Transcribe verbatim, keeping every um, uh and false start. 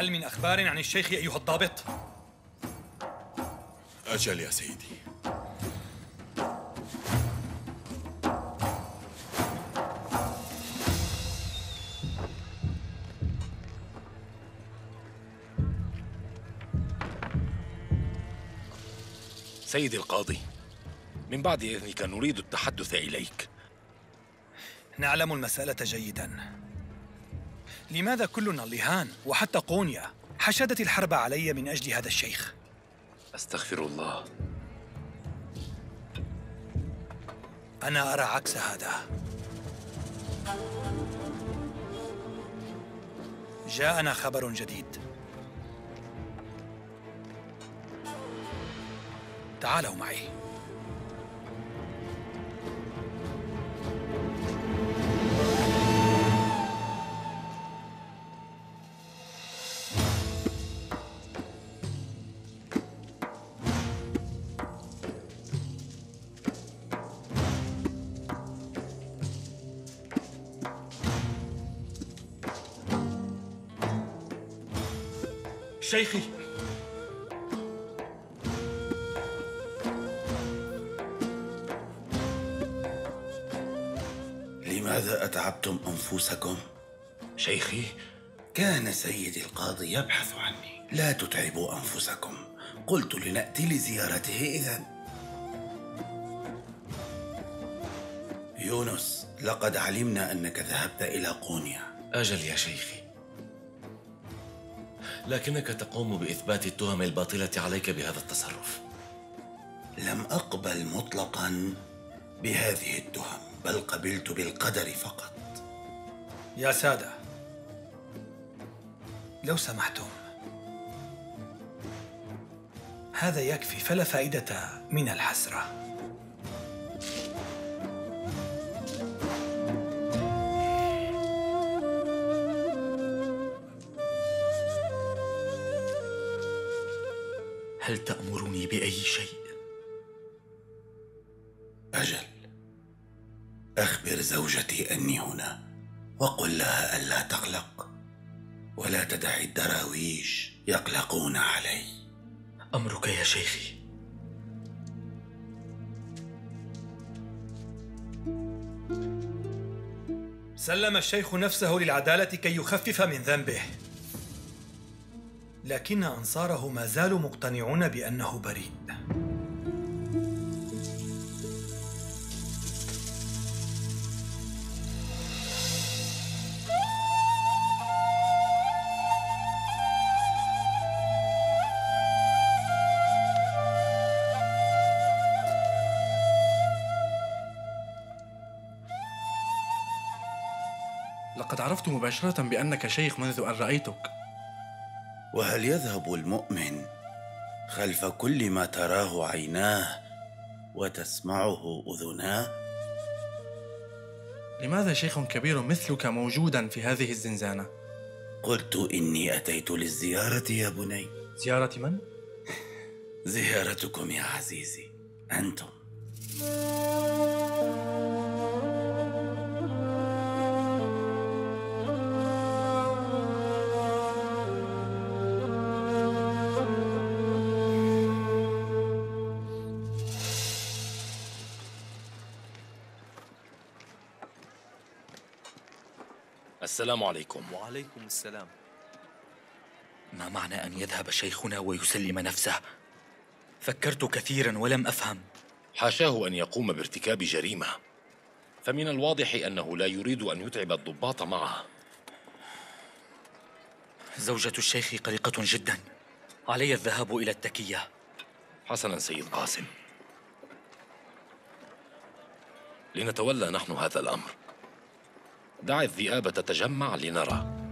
هل من أخبار عن الشيخ أيها الضابط؟ أجل يا سيدي. سيدي القاضي، من بعد إذنك نريد التحدث إليك. نعلم المسألة جيداً. لماذا كل النليهان وحتى قونيا حشدت الحرب علي من أجل هذا الشيخ؟ أستغفر الله. أنا أرى عكس هذا. جاءنا خبر جديد. تعالوا معي. شيخي، لماذا أتعبتم أنفسكم؟ شيخي، كان سيدي القاضي يبحث عني. لا تتعبوا أنفسكم، قلت لنأتي لزيارته إذن. يونس، لقد علمنا أنك ذهبت إلى قونيا. أجل يا شيخي، لكنك تقوم بإثبات التهم الباطلة عليك بهذا التصرف. لم أقبل مطلقاً بهذه التهم، بل قبلت بالقدر فقط. يا سادة، لو سمحتم، هذا يكفي، فلا فائدة من الحسرة. هل تأمرني بأي شيء؟ أجل، أخبر زوجتي أني هنا، وقل لها ألا تقلق، ولا تدع الدراويش يقلقون علي. أمرك يا شيخي. سلم الشيخ نفسه للعدالة كي يخفف من ذنبه، لكن أنصاره ما زالوا مقتنعون بأنه بريء. لقد عرفت مباشرة بأنك شيخ منذ أن رأيتك. وهل يذهب المؤمن خلف كل ما تراه عيناه وتسمعه أذناه؟ لماذا شيخ كبير مثلك موجودا في هذه الزنزانة؟ قلت إني أتيت للزيارة يا بني. زيارة من؟ زيارتكم يا عزيزي أنتم. السلام عليكم. وعليكم السلام. ما معنى أن يذهب شيخنا ويسلم نفسه؟ فكرت كثيرا ولم أفهم. حاشاه أن يقوم بارتكاب جريمة، فمن الواضح أنه لا يريد أن يتعب الضباط معه. زوجة الشيخ قلقة جدا، علي الذهاب إلى التكية. حسنا سيد قاسم، لنتولى نحن هذا الأمر. دع الذئاب تتجمع لنرى.